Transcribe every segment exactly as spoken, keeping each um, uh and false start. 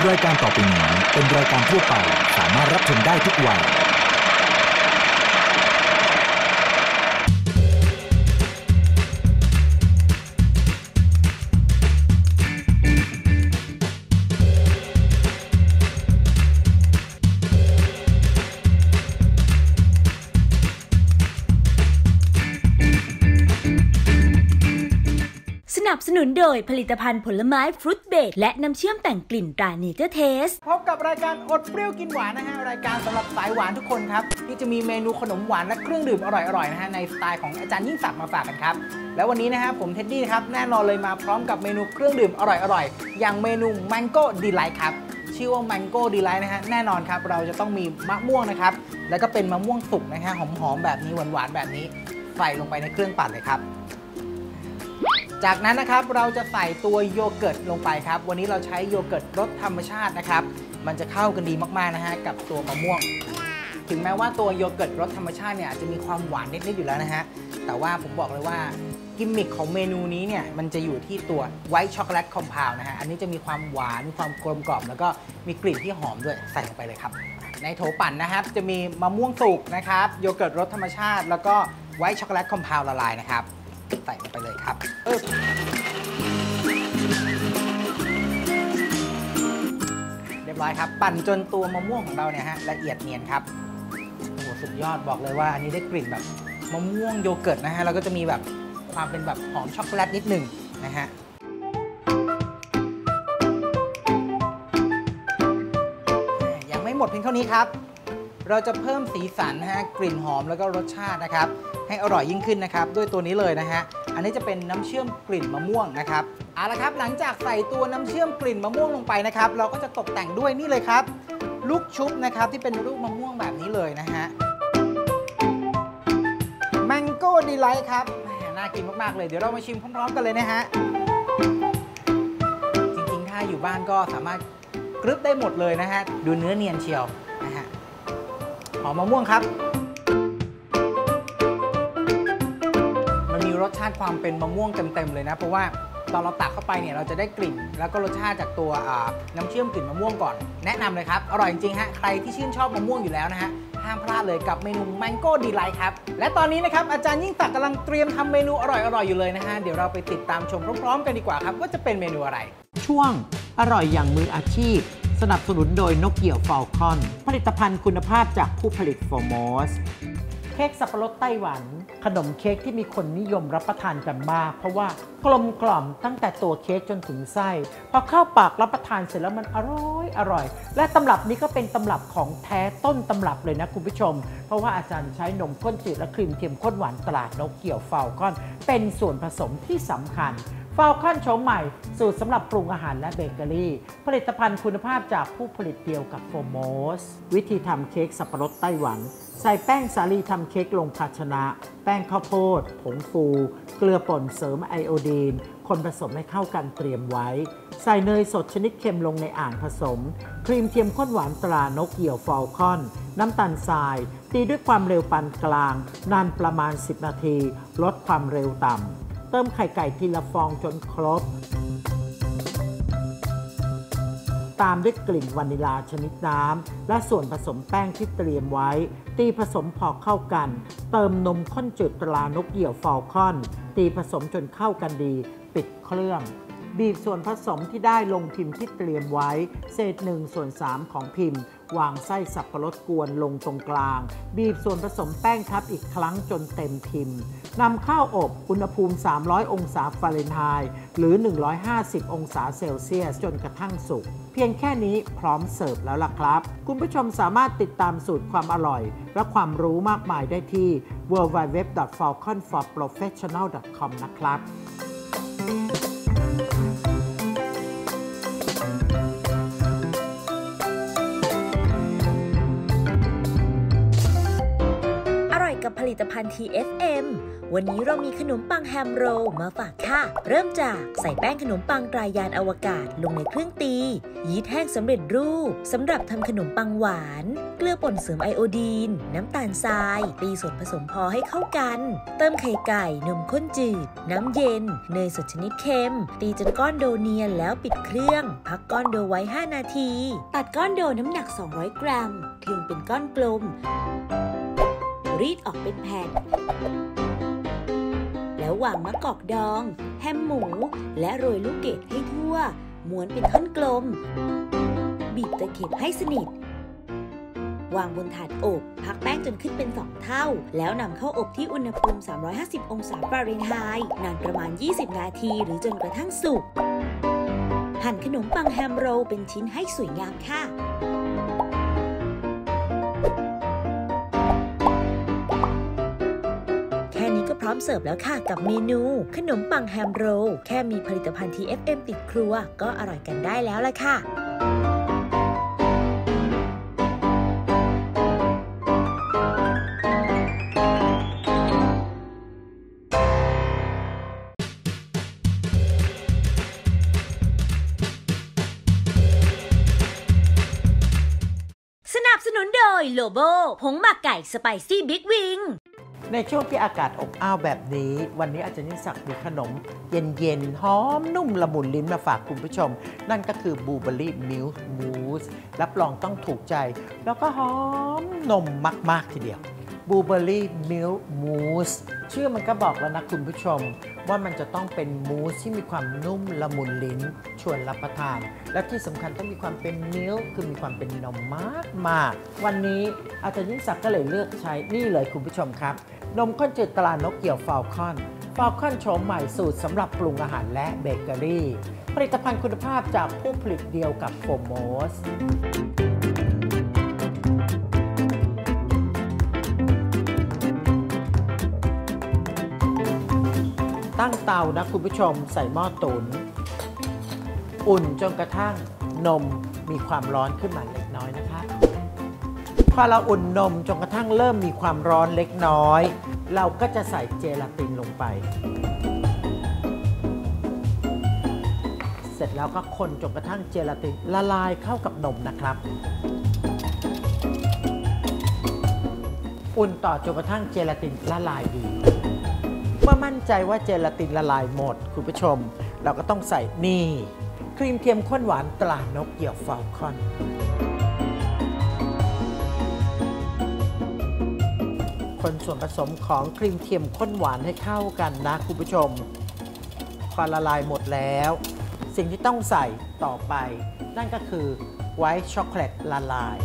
รายการต่อไปนี้เป็นรายการทั่วไปสามารถรับชมได้ทุกวัยสนับสนุนโดยผลิตภัณฑ์ผลไม้ฟรุตเบรดและน้ำเชื่อมแต่งกลิ่นตราเนเจอร์เทสพบกับรายการอดเปรี้ยวกินหวานนะฮะรายการสำหรับสายหวานทุกคนครับที่จะมีเมนูขนมหวานและเครื่องดื่มอร่อยๆนะฮะในสไตล์ของอาจารย์ยิ่งศักดิ์มาฝากกันครับแล้ววันนี้นะฮะผมเท็ดดี้ครับแน่นอนเลยมาพร้อมกับเมนูเครื่องดื่มอร่อยๆอย่างเมนู Mango Delight ครับชื่อว่า Mango Delight นะฮะแน่นอนครับเราจะต้องมีมะม่วงนะครับแล้วก็เป็นมะม่วงสุกนะฮะหอมๆแบบนี้หวานๆแบบนี้ใส่ลงไปในเครื่องปั่นเลยครับจากนั้นนะครับเราจะใส่ตัวโยเกิร์ตลงไปครับวันนี้เราใช้โยเกิร์ตรสธรรมชาตินะครับมันจะเข้ากันดีมากๆนะฮะกับตัวมะม่วงถึงแม้ว่าตัวโยเกิร์ตรสธรรมชาติเนี่ยจะมีความหวานนิดๆอยู่แล้วนะฮะแต่ว่าผมบอกเลยว่ากิมมิคของเมนูนี้เนี่ยมันจะอยู่ที่ตัวไวท์ช็อกโกแลตคอมเพลด์นะฮะอันนี้จะมีความหวานมีความกลมกล่อมแล้วก็มีกลิ่นที่หอมด้วยใส่ลงไปเลยครับในโถปั่นนะครับจะมีมะม่วงสุกนะครับโยเกิร์ตรสธรรมชาติแล้วก็ไวท์ช็อกโกแลตคอมเพลด์ละลายนะครับใส่ลงไปเลยครับเรียบร้อยครับปั่นจนตัวมะม่วงของเราเนี่ยฮะละเอียดเนียนครับโอ้โหสุดยอดบอกเลยว่าอันนี้ได้กลิ่นแบบมะม่วงโยเกิร์ตนะฮะแล้วก็จะมีแบบความเป็นแบบหอมช็อกโกแลตนิดหนึ่งนะฮะยังไม่หมดเพียงเท่านี้ครับเราจะเพิ่มสีสันนะฮะกลิ่นหอมแล้วก็รสชาตินะครับให้อร่อยยิ่งขึ้นนะครับด้วยตัวนี้เลยนะฮะอันนี้จะเป็นน้ำเชื่อมกลิ่นมะม่วงนะครับเอาละครับหลังจากใส่ตัวน้ำเชื่อมกลิ่นมะม่วงลงไปนะครับเราก็จะตกแต่งด้วยนี่เลยครับลูกชุบนะครับที่เป็นรูปมะม่วงแบบนี้เลยนะฮะ Mango Delight ครับน่ากินมากๆเลยเดี๋ยวเรามาชิมพร้อมๆกันเลยนะฮะจริงๆถ้าอยู่บ้านก็สามารถกรึบได้หมดเลยนะฮะดูเนื้อเนียนเชียวนะฮะหอมมะม่วงครับรสชาติความเป็นมะม่วงเต็มๆเลยนะเพราะว่าตอนเราตักเข้าไปเนี่ยเราจะได้กลิ่นแล้วก็รสชาติจากตัวน้ำเชื่อมกลิ่นมะม่วงก่อนแนะนำเลยครับอร่อยจริงๆฮะใครที่ชื่นชอบมะม่วงอยู่แล้วนะฮะห้ามพลาดเลยกับเมนู Mango Delight ครับและตอนนี้นะครับอาจารย์ยิ่งศักดิ์กำลังเตรียมทำเมนูอร่อยๆอยู่เลยนะฮะเดี๋ยวเราไปติดตามชมพร้อมๆกันดีกว่าครับว่าจะเป็นเมนูอะไรช่วงอร่อยอย่างมืออาชีพสนับสนุนโดยนกเกี่ยวฟอลคอนผลิตภัณฑ์คุณภาพจากผู้ผลิตโฟร์มอสเค้กสับปะรดไต้หวันขนมเค้กที่มีคนนิยมรับประทานกันมากเพราะว่ากลมกล่อมตั้งแต่ตัวเค้กจนถึงไส้พอเข้าปากรับประทานเสร็จแล้วมันอร่อยอร่อยและตำรับนี้ก็เป็นตำรับของแท้ต้นตำรับเลยนะคุณผู้ชมเพราะว่าอาจารย์ใช้นมข้นจืดและครีมเทียมข้นหวานตรานกเกี่ยวฟาลคอนเป็นส่วนผสมที่สำคัญฟาลคอนโฉมใหม่สูตรสำหรับปรุงอาหารและเบเกอรี่ผลิตภัณฑ์คุณภาพจากผู้ผลิตเดียวกับโฟร์มอสวิธีทำเค้กสับปะรดไต้หวันใส่แป้งสาลีทำเค้กลงภาชนะแป้งข้าวโพดผงฟูเกลือป่นเสริมไอโอดีนคนผสมให้เข้ากันเตรียมไว้ใส่เนยสดชนิดเค็มลงในอ่างผสมครีมเทียมข้นหวานตรานกเกี่ยวฟาลคอนน้ำตาลทรายตีด้วยความเร็วปานกลางนานประมาณสิบนาทีลดความเร็วต่ำเติมไข่ไก่ทีละฟองจนครบตามด้วยกลิ่นวานิลาชนิดน้ำและส่วนผสมแป้งที่เตรียมไว้ตีผสมพอเข้ากันเติมนมข้นจืดตรานกเหี่ยวฟาลคอนตีผสมจนเข้ากันดีปิดเครื่องบีบส่วนผสมที่ได้ลงพิมพ์ที่เตรียมไว้เศษหนึ่งส่วนสามของพิมพ์วางไส้สับปะรดกวนลงตรงกลางบีบส่วนผสมแป้งทับอีกครั้งจนเต็มพิมพ์นำเข้าอบอุณหภูมิสามร้อยองศาฟาเรนไฮต์หรือหนึ่งร้อยห้าสิบองศาเซลเซียสจนกระทั่งสุกเพียงแค่นี้พร้อมเสิร์ฟแล้วล่ะครับคุณผู้ชมสามารถติดตามสูตรความอร่อยและความรู้มากมายได้ที่ ดับเบิลยู ดับเบิลยู ดับเบิลยู ดอท ฟาลคอนฟอร์ โปรเฟสชั่นแนล ดอท คอม นะครับกับผลิตภัณฑ์ ที เอฟ เอ็มวันนี้เรามีขนมปังแฮมโรลมาฝากค่ะเริ่มจากใส่แป้งขนมปังตรายานอวกาศลงในเครื่องตียีสต์แห้งสำเร็จรูปสำหรับทำขนมปังหวานเกลือป่นเสริมไอโอดีนน้ำตาลทรายตีส่วนผสมพอให้เข้ากันเติมไข่ไก่นมข้นจืดน้ำเย็นเนยสดชนิดเค็มตีจนก้อนโดเนียนแล้วปิดเครื่องพักก้อนโดไว้ห้านาทีตัดก้อนโดน้ำหนักสองร้อยกรัมคลึงเป็นก้อนกลมรีดออกเป็นแผ่นแล้ววางมะกอกดองแฮมหมูและโรยลูกเกดให้ทั่วม้วนเป็นท่อนกลมบีบตะเข็บให้สนิทวางบนถาดอบพักแป้งจนขึ้นเป็นสองเท่าแล้วนำเข้าอบที่อุณหภูมิสามร้อยห้าสิบองศาฟาเรนไฮต์นานประมาณยี่สิบนาทีหรือจนกระทั่งสุกหั่นขนมปังแฮมโรลเป็นชิ้นให้สวยงามค่ะพร้อมเสิร์ฟแล้วค่ะกับเมนูขนมปังแฮมโรลแค่มีผลิตภัณฑ์ ที เอฟ เอ็ม ติดครัวก็อร่อยกันได้แล้วล่ะค่ะสนับสนุนโดยโลโบผงหมักไก่สไปซี่บิ๊กวิงในช่วงที่อากาศอบอ้าวแบบนี้วันนี้อาจารย์ยิ่งศักดิ์มีขนมเย็นๆหอมนุ่มละมุนลิ้นมาฝากคุณผู้ชมนั่นก็คือบลูเบอร์รี่มิลค์มูสรับรองต้องถูกใจแล้วก็หอมนมมากๆทีเดียวบลูเบอร์รี่มิลค์มูสชื่อมันก็บอกแล้วนะคุณผู้ชมว่ามันจะต้องเป็นมูสที่มีความนุ่มละมุนลิ้นชวนรับประทานและที่สำคัญต้องมีความเป็นมิลค์คือมีความเป็นนมมากๆวันนี้อาจารย์ยิ่งศักดิ์ก็เลยเลือกใช้นี่เลยคุณผู้ชมครับนมข้นจืดตรานกเกี่ยวฟาลคอนฟาลคอนโฉมใหม่สูตรสำหรับปรุงอาหารและเบเกอรี่ผลิตภัณฑ์คุณภาพจากผู้ผลิตเดียวกับโฟโมสตั้งเตานะคุณผู้ชมใส่หม้อตุ๋นอุ่นจนกระทั่งนมมีความร้อนขึ้นมาเล็กน้อยนะคะพอเราอุ่นนมจนกระทั่งเริ่มมีความร้อนเล็กน้อยเราก็จะใส่เจลาตินลงไปเสร็จแล้วก็คนจนกระทั่งเจลาตินละลายเข้ากับนมนะครับอุ่นต่อจนกระทั่งเจลาตินละลายดีเมื่อมั่นใจว่าเจลาตินละลายหมดคุณผู้ชมเราก็ต้องใส่นี่ครีมเทียมข้นหวานตรานกเกี่ยวฟาลคอนคนส่วนผสมของครีมเทียมข้นหวานให้เข้ากันนะคุณผู้ชมพอละลายหมดแล้วสิ่งที่ต้องใส่ต่อไปนั่นก็คือไวท์ช็อกโกแลตละลาย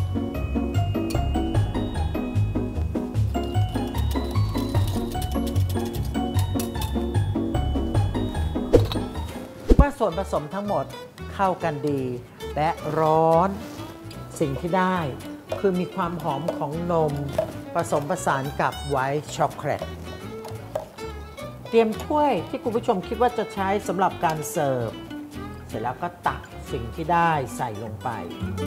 เมื่อส่วนผสมทั้งหมดเข้ากันดีและร้อนสิ่งที่ได้คือมีความหอมของนมผสมผสานกับไวท์ช็อกโกแลตเตรียมถ้วยที่คุณผู้ชมคิดว่าจะใช้สำหรับการเสิร์ฟเสร็จแล้วก็ตักสิ่งที่ได้ใส่ลงไป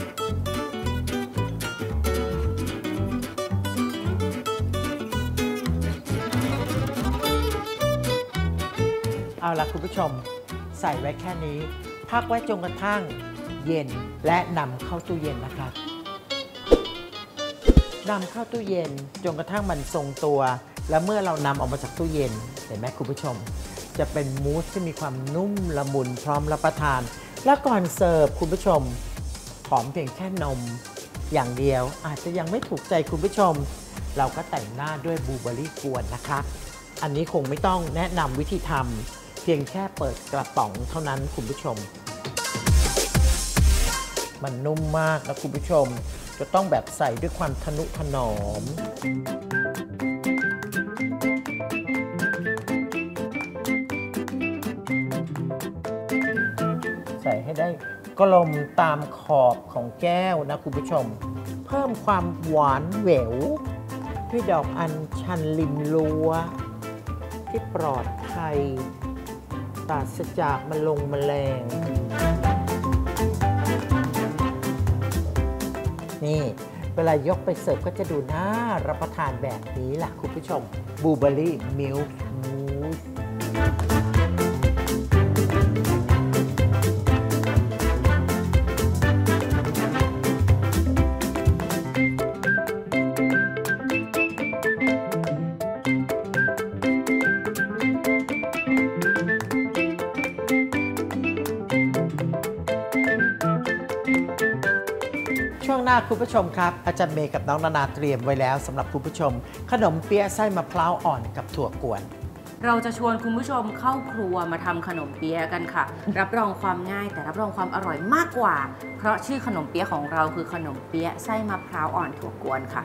เอาล่ะคุณผู้ชมใส่ไว้แค่นี้พักไว้จนกระทั่งเย็นและนำเข้าตู้เย็นนะครับนำเข้าตู้เย็นจนกระทั่งมันทรงตัวและเมื่อเรานำออกมาจากตู้เย็นเห็นไหมคุณผู้ชมจะเป็นมูสที่มีความนุ่มละมุนพร้อมรับประทานและก่อนเสิร์ฟคุณผู้ชมหอมเพียงแค่นมอย่างเดียวอาจจะยังไม่ถูกใจคุณผู้ชมเราก็แต่งหน้าด้วยบลูเบอร์รี่กวนนะคะอันนี้คงไม่ต้องแนะนำวิธีทำเพียงแค่เปิดกระป๋องเท่านั้นคุณผู้ชมมันนุ่มมากนะคุณผู้ชมจะต้องแบบใส่ด้วยความทนุถนอมใส่ให้ได้กลมตามขอบของแก้วนะคุณผู้ชมเพิ่มความหวานแหววด้วยดอกอัญชันริมรั้วที่ปลอดภัยปราศจากแมลงแมลงนี่เวลายกไปเสิร์ฟก็จะดูน่ารับประทานแบบนี้ล่ะคุณผู้ชมบลูเบอร์รี่มิลค์ช่วงหน้าคุณผู้ชมครับอาจารย์เมย์กับน้องนานาเตรียมไว้แล้วสำหรับคุณผู้ชมขนมเปี๊ยะไส้มะพร้าวอ่อนกับถั่วกวนเราจะชวนคุณผู้ชมเข้าครัวมาทำขนมเปี๊ยะกันค่ะ รับรองความง่ายแต่รับรองความอร่อยมากกว่าเพราะชื่อขนมเปี๊ยะของเราคือขนมเปี๊ยะไส้มะพร้าวอ่อนถั่วกวนค่ะ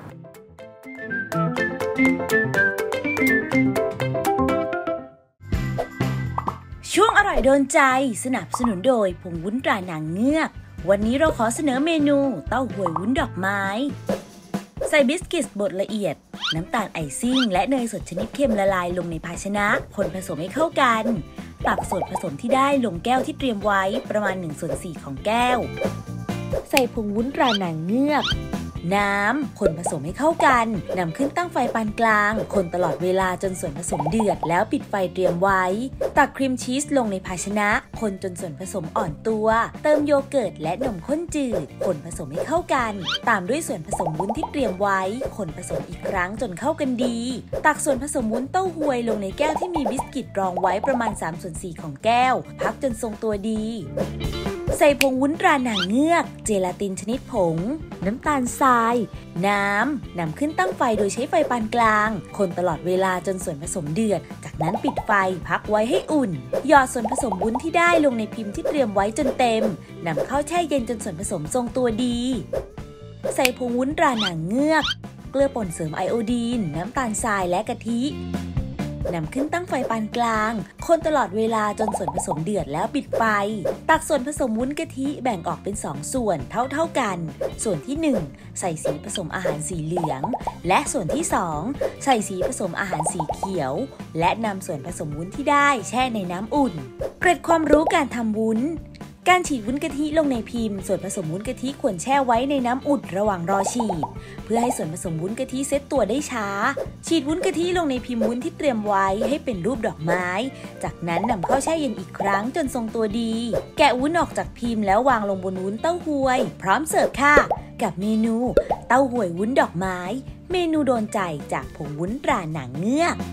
ช่วงอร่อยโดนใจสนับสนุนโดยผงวุ้นตราหนังเงือกวันนี้เราขอเสนอเมนูเต้าหวยวุ้นดอกไม้ใส่บิสกิตบดละเอียดน้ำตาลไอซิ่งและเนยสดชนิดเค็มละลายลงในภาชนะคนผสมให้เข้ากันตักส่วนผสมที่ได้ลงแก้วที่เตรียมไว้ประมาณหนึ่งส่วนสี่ของแก้วใส่ผงวุ้นตราหนังเงือกน้ำคนผสมให้เข้ากันนำขึ้นตั้งไฟปานกลางคนตลอดเวลาจนส่วนผสมเดือดแล้วปิดไฟเตรียมไว้ตักครีมชีสลงในภาชนะคนจนส่วนผสมอ่อนตัวเติมโยเกิร์ตและนมข้นจืดคนผสมให้เข้ากันตามด้วยส่วนผสมวุ้นที่เตรียมไว้คนผสมอีกครั้งจนเข้ากันดีตักส่วนผสมวุ้นเต้าหวยลงในแก้วที่มีบิสกิตรองไว้ประมาณสามส่วนสี่ของแก้วพักจนทรงตัวดีใส่ผงวุ้นตราหนังเงือกเจลาตินชนิดผงน้ำตาลทรายน้ำนำขึ้นตั้งไฟโดยใช้ไฟปานกลางคนตลอดเวลาจนส่วนผสมเดือดจากนั้นปิดไฟพักไว้ให้อุ่นหยอดส่วนผสมวุ้นที่ได้ลงในพิมพ์ที่เตรียมไว้จนเต็มนำเข้าแช่เย็นจนส่วนผสมทรงตัวดีใส่ผงวุ้นตราหนังเงือกเกลือป่นเสริมไอโอดีนน้ำตาลทรายและกะทินำขึ้นตั้งไฟปานกลางคนตลอดเวลาจนส่วนผสมเดือดแล้วปิดไฟตักส่วนผสมวุ้นกะทิแบ่งออกเป็นสองส่วนเท่าๆกันส่วนที่หนึ่งใส่สีผสมอาหารสีเหลืองและส่วนที่สองใส่สีผสมอาหารสีเขียวและนำส่วนผสมวุ้นที่ได้แช่ในน้ำอุ่นเกร็ดความรู้การทำวุ้นการฉีดวุ้นกะทิลงในพิมพ์ส่วนผสมวุ้นกะทิควรแช่ไว้ในน้ำอุ่นระหว่างรอฉีดเพื่อให้ส่วนผสมวุ้นกะทิเซตตัวได้ช้าฉีดวุ้นกะทิลงในพิมพ์วุ้นที่เตรียมไว้ให้เป็นรูปดอกไม้จากนั้นนำเข้าแช่เย็นอีกครั้งจนทรงตัวดีแกะวุ้นออกจากพิมพ์แล้ววางลงบนวุ้นเต้าหวยพร้อมเสิร์ฟค่ะกับเมนูเต้าหวยวุ้นดอกไม้เมนูโดนใจจากผงวุ้นตราหนังเงือก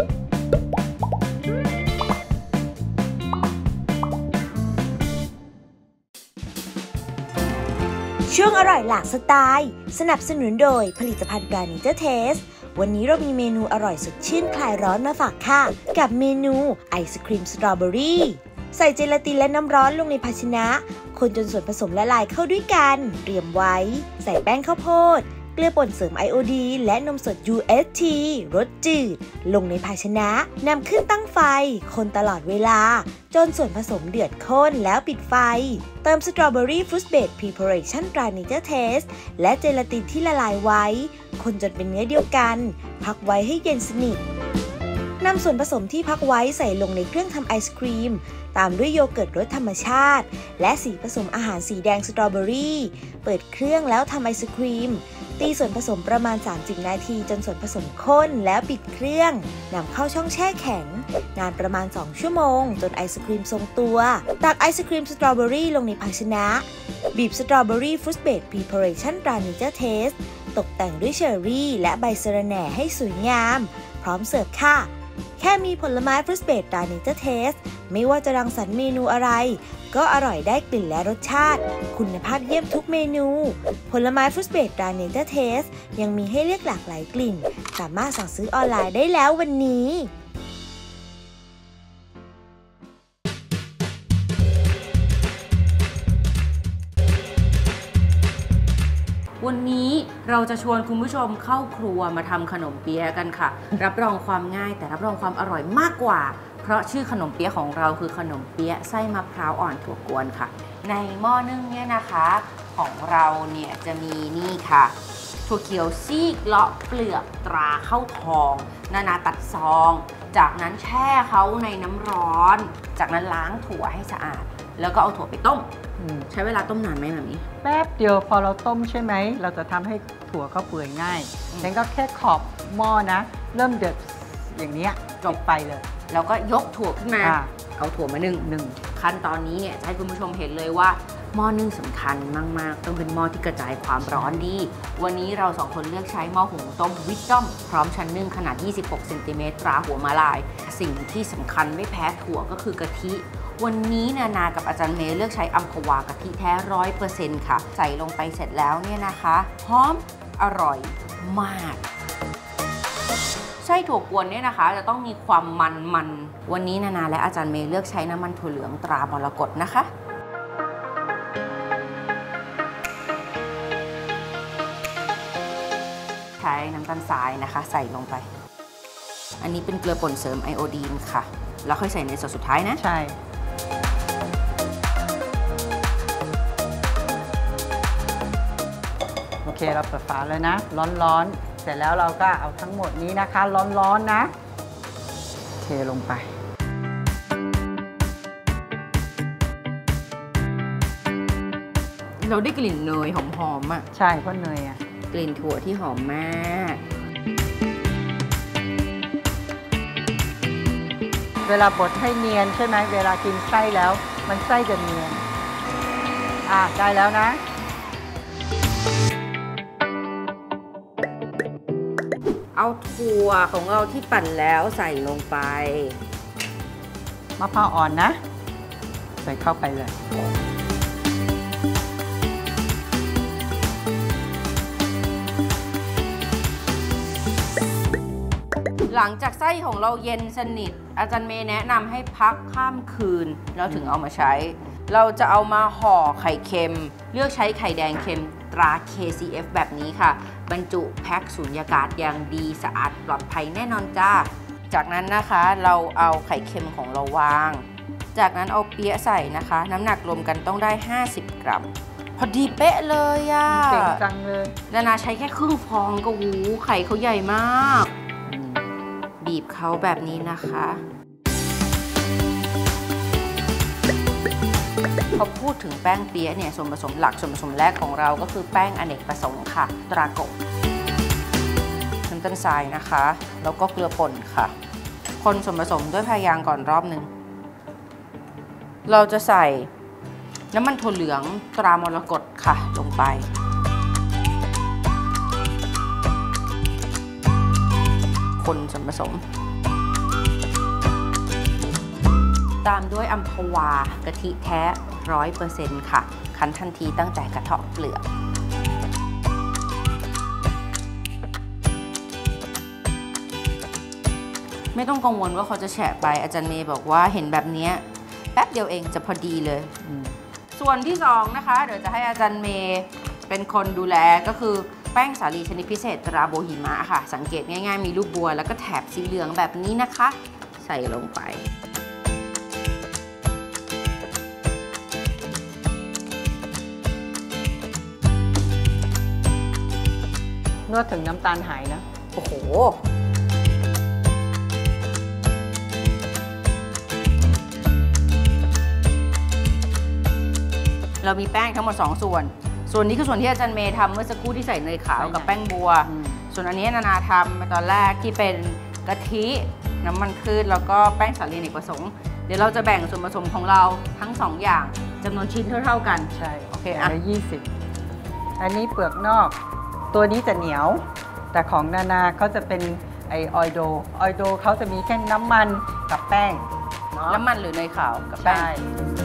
ช่วงอร่อยหลากสไตล์สนับสนุนโดยผลิตภัณฑ์ตราเนเจอร์เทสวันนี้เรามีเมนูอร่อยสดชื่นคลายร้อนมาฝากค่ะกับเมนูไอศครีมสตรอเบอรี่ใส่เจลาตินและน้ำร้อนลงในภาชนะคนจนส่วนผสมละลายเข้าด้วยกันเตรียมไว้ใส่แป้งข้าวโพดเกลือป่นเสริมไอโอดีนและนมสด ยู เอส ที รสจืดลงในภาชนะนำขึ้นตั้งไฟคนตลอดเวลาจนส่วนผสมเดือดข้นแล้วปิดไฟเติมสตรอเบอรี่ฟรุตเบดพรีพาเรชั่นตราเนเจอร์เทสและเจลาตินที่ละลายไว้คนจนเป็นเนื้อเดียวกันพักไว้ให้เย็นสนิทนำส่วนผสมที่พักไว้ใส่ลงในเครื่องทำไอศครีมตามด้วยโยเกิร์ตรสธรรมชาติและสีผสมอาหารสีแดงสตรอเบอรี่เปิดเครื่องแล้วทำไอศครีมตีส่วนผสมประมาณสามสิบนาทีจนส่วนผสมข้นแล้วปิดเครื่องนำเข้าช่องแช่แข็งนานประมาณสองชั่วโมงจนไอศครีมทรงตัวตักไอศครีมสตรอเบอรี่ลงในภาชนะบีบสตรอเบอรี่ฟรุตเบดพรีพาเรชั่นตราเนเจอร์เทสตกแต่งด้วยเชอร์รี่และใบสะระแหน่ให้สวยงามพร้อมเสิร์ฟค่ะแค่มีผลไม้ฟรุตเบดตราเนเจอร์เทสไม่ว่าจะรังสรรค์เมนูอะไรก็อร่อยได้กลิ่นและรสชาติคุณภาพเยี่ยมทุกเมนูผลไม้ฟรุตเบดตราเนเจอร์เทสยังมีให้เลือกหลากหลายกลิ่นสามารถสั่งซื้อออนไลน์ได้แล้ววันนี้วันนี้เราจะชวนคุณผู้ชมเข้าครัวมาทำขนมเปี๊ยะกันค่ะรับรองความง่ายแต่รับรองความอร่อยมากกว่าเพราะชื่อขนมเปี๊ยะของเราคือขนมเปี๊ยะไส้มะพร้าวอ่อนถั่วกวนค่ะในหม้อนึ่งเนี่ยนะคะของเราเนี่ยจะมีนี่ค่ะถั่วเขียวซีกเลาะเปลือกตราข้าวทองนานาตัดซองจากนั้นแช่เขาในน้ำร้อนจากนั้นล้างถั่วให้สะอาดแล้วก็เอาถั่วไปต้มใช้เวลาต้มนานไหมแบบนี้แป๊บเดียวพอเราต้มใช่ไหมเราจะทำให้ถั่วเขาเปื่อยง่ายฉันก็แค่ขอบหม้อนะเริ่มเดือดอย่างนี้จบไปเลยแล้วก็ยกถั่วขึ้นมาเอาถั่วมานึ่งหนึ่งขั้นตอนนี้เนี่ยจะให้คุณผู้ชมเห็นเลยว่าหม้อนึ่งสำคัญมากๆต้องเป็นหม้อที่กระจายความร้อนดีวันนี้เราสองคนเลือกใช้หม้อหุงต้มวิดดอมพร้อมชั้นนึ่งขนาดยี่สิบหกเซนติเมตรตราหัวมาลายสิ่งที่สำคัญไม่แพ้ถั่วก็คือกะทิวันนี้นานากับอาจารย์เมย์เลือกใช้อัมพวากะทิแท้ร้อยเปอร์เซ็นต์ค่ะใส่ลงไปเสร็จแล้วเนี่ยนะคะหอมอร่อยมากไส้ถั่วกวนเนี่ยนะคะจะต้องมีความมันมันวันนี้นานาและอาจารย์เมย์เลือกใช้น้ำมันถั่วเหลืองตรามรกตนะคะใช้น้ำตาลทรายนะคะใส่ลงไปอันนี้เป็นเกลือป่นเสริมไอโอดีนค่ะแล้วค่อยใส่ในส่วนสุดท้ายนะใช่โอเคเราเปิดฝาเลยนะร้อนๆเสร็จแล้วเราก็เอาทั้งหมดนี้นะคะร้อนๆนะเทลงไปเราได้กลิ่นเนยหอมๆอ่ะใช่เพราะเนยอ่ะกลิ่นถั่วที่หอมมากเวลาบดให้เนียนใช่ไหมเวลากินไส้แล้วมันไส้จะเนียนอ่ะได้แล้วนะเอาถั่วของเราที่ปั่นแล้วใส่ลงไปมะพร้าวอ่อนนะใส่เข้าไปเลยหลังจากไส้ของเราเย็นสนิทอาจารย์เมย์แนะนำให้พักข้ามคืนแล้วถึงเอามาใช้เราจะเอามาห่อไข่เค็มเลือกใช้ไข่แดงเค็มตรา เค ซี เอฟ แบบนี้ค่ะบรรจุแพ็คสูญญากาศอย่างดีสะอาดปลอดภัยแน่นอนจ้าจากนั้นนะคะเราเอาไข่เค็มของเราวางจากนั้นเอาเปี๊ยะใส่นะคะน้ำหนักรวมกันต้องได้ห้าสิบกรัมพอดีเป๊ะเลยอ่ะเจ๋งจังเลยนานาใช้แค่ครึ่งฟองก็หูไข่เขาใหญ่มากบีบเขาแบบนี้นะคะพอพูดถึงแป้งเปี๊ยะเนี่ยส่วนผสมหลักส่วนผสมแรกของเราก็คือแป้งอเนกประสงค์ค่ะตรากบน้ำตาลทรายนะคะแล้วก็เกลือป่นค่ะคนส่วนผสมด้วยพายางก่อนรอบหนึ่งเราจะใส่น้ำมันถั่วเหลืองตรามรกตค่ะลงไปคนส่วนผสมตามด้วยอัมพวากะทิแท้ ร้อยเปอร์เซ็นต์ ค่ะคั้นทันทีตั้งแต่กระเทาะเปลือกไม่ต้องกังวลว่าเขาจะแฉะไปอาจารย์เมย์บอกว่าเห็นแบบนี้แป๊บเดียวเองจะพอดีเลยส่วนที่สองนะคะเดี๋ยวจะให้อาจารย์เมย์เป็นคนดูแลก็คือแป้งสาลีชนิดพิเศษตราโบหิมะค่ะสังเกตง่ายๆมีรูปบัวแล้วก็แถบสีเหลืองแบบนี้นะคะใส่ลงไปนวดถึงน้ำตาลหายนะโอ้โหเรามีแป้งทั้งหมดสองส่วนส่วนนี้คือส่วนที่อาจารย์เมย์ทำเมื่อสักครู่ที่ใส่เนยขาวกับแป้งบัวส่วนอันนี้นานาทำตอนแรกที่เป็นกะทิน้ำมันพืชแล้วก็แป้งสาลีอเนกประสงค์เดี๋ยวเราจะแบ่งส่วนผสมของเราทั้งสองอย่างจำนวนชิ้นเท่าๆกันใช่โอเคอ่ะยี่สิบอันนี้เปลือกนอกตัวนี้จะเหนียวแต่ของนานาเขาจะเป็นไอออยโดออยโดเขาจะมีแค่น้ำมันกับแป้งน้ำมันหรือเนยขาวกับแป้ง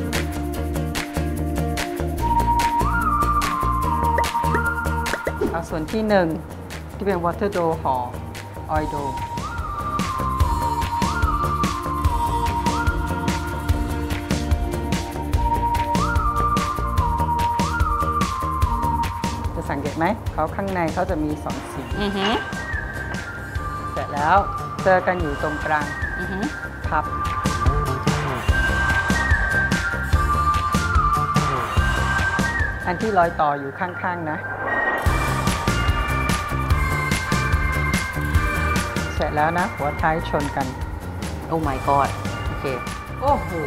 เอาส่วนที่หนึ่งที่เป็นวอเตอร์โดห่อออยโดจะสังเกตไหมเขาข้างในเขาจะมีสองสีเสร็จแล้วเจอกันอยู่ตรงกลางพับอันที่รอยต่ออยู่ข้างๆนะเสร็จแล้วนะหัวท้ายชนกันโอ้ my god โอเคโอ้โห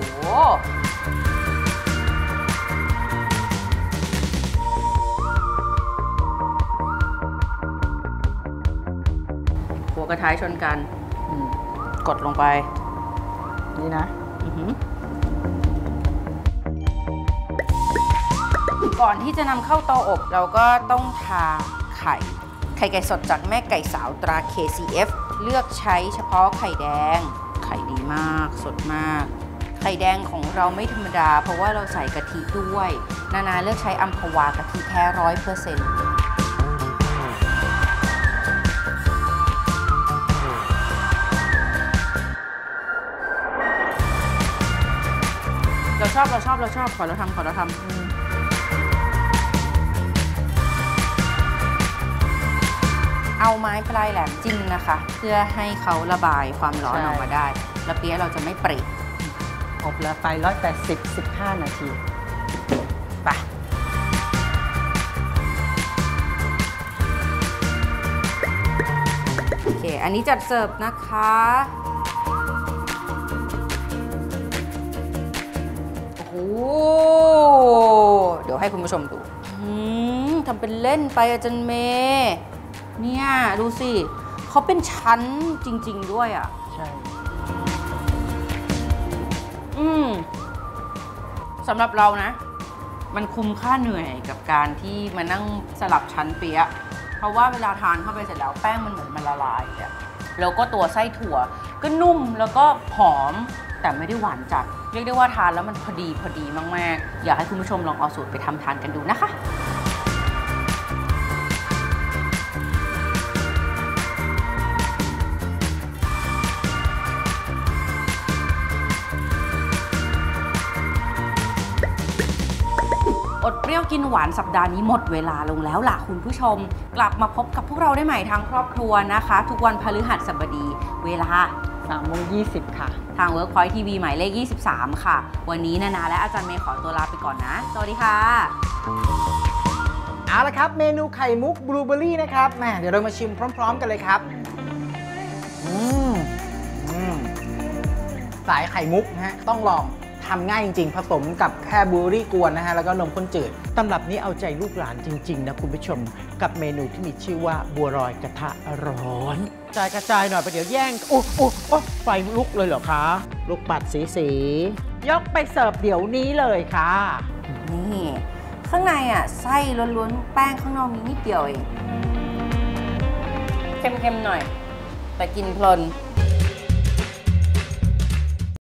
หัวกระท้ายชนกันกดลงไปนี่นะก่อนที่จะนำเข้าเตาอบเราก็ต้องทาไข่ไข่ไก่สดจากแม่ไก่สาวตรา เค ซี เอฟ เลือกใช้เฉพาะไข่แดงไข่ดีมากสดมากไข่แดงของเราไม่ธรรมดาเพราะว่าเราใส่กะทิด้วยนานาเลือกใช้อัมพวากะทิแท้ร้อยเปอร์เซ็นต์เราชอบเราชอบเราชอบขอเราทำขอเราทำเอาไม้ปลายแหลมจิ้มนะคะเพื่อให้เขาระบายความร้อนออกมาได้แล้วเปี๊ยะเราจะไม่ปริอบแล้วไฟร้อยแปดสิบ สิบห้านาทีไปโอเคอันนี้จัดเสิร์ฟนะคะโอ้โหเดี๋ยวให้คุณผู้ชมดูทำเป็นเล่นไปอาจารย์เมย์เนี่ยดูสิเขาเป็นชั้นจริงๆด้วยอ่ะใช่อืมสำหรับเรานะมันคุ้มค่าเหนื่อยกับการที่มานั่งสลับชั้นเปี๊ยะเพราะว่าเวลาทานเข้าไปเสร็จแล้วแป้งมันเหมือนมันละลายอ่ะแล้วก็ตัวไส้ถั่วก็นุ่มแล้วก็หอมแต่ไม่ได้หวานจัดเรียกได้ว่าทานแล้วมันพอดีพอดีมากๆอยากให้คุณผู้ชมลองเอาสูตรไปทำทานกันดูนะคะอดเปรี้ยวกินหวานสัปดาห์นี้หมดเวลาลงแล้วล่ะคุณผู้ชมกลับมาพบกับพวกเราได้ใหม่ทางครอบครัวนะคะทุกวันพฤหัสบดีเวลาสามโมงยี่สิบ ค่ะทาง Workpoint ที วี หมายเลขยี่สิบสามค่ะวันนี้นานาและอาจารย์เมย์ขอตัวลาไปก่อนนะสวัสดีค่ะเอาละครับเมนูไข่มุกบลูเบอร์รี่นะครับแหมเดี๋ยวเรามาชิมพร้อมๆกันเลยครับอืมอืมสายไข่มุกนะฮะต้องลองทำง่ายจริงๆผสมกับแค่บลูเบอร์รี่กวนนะฮะแล้วก็นมข้นจืดตำรับนี้เอาใจลูกหลานจริงๆนะคุณผู้ชมกับเมนูที่มีชื่อว่าบัวลอยกระทะร้อนกระจายกระจายหน่อยไปเดี๋ยวแย่งโอ้โอ้โอ้ไฟลุกเลยเหรอคะลูกปัดสีสียกไปเสิร์ฟเดี๋ยวนี้เลยค่ะนี่ข้างในอ่ะไส้ล้วนๆแป้งข้างนอกมีนิดเดียวเองเค็มๆหน่อยแต่กินเพลิน